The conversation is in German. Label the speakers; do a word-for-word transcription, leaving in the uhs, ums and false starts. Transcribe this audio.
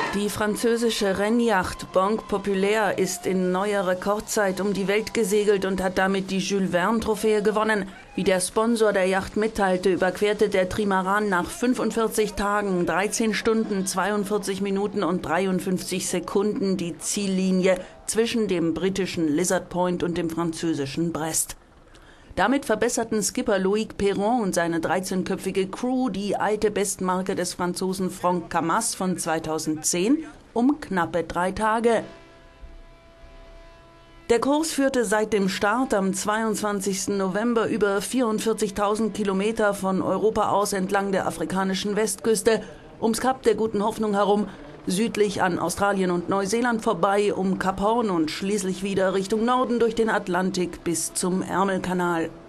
Speaker 1: Die französische Rennjacht Banque Populaire ist in neuer Rekordzeit um die Welt gesegelt und hat damit die Jules Verne-Trophäe gewonnen. Wie der Sponsor der Yacht mitteilte, überquerte der Trimaran nach fünfundvierzig Tagen, dreizehn Stunden, zweiundvierzig Minuten und dreiundfünfzig Sekunden die Ziellinie zwischen dem britischen Lizard Point und dem französischen Brest. Damit verbesserten Skipper Loïc Perron und seine dreizehnköpfige Crew die alte Bestmarke des Franzosen Franck Camas von zweitausendzehn um knappe drei Tage. Der Kurs führte seit dem Start am zweiundzwanzigsten November über vierundvierzigtausend Kilometer von Europa aus entlang der afrikanischen Westküste, ums Kap der Guten Hoffnung herum, südlich an Australien und Neuseeland vorbei, um Kap Horn und schließlich wieder Richtung Norden durch den Atlantik bis zum Ärmelkanal.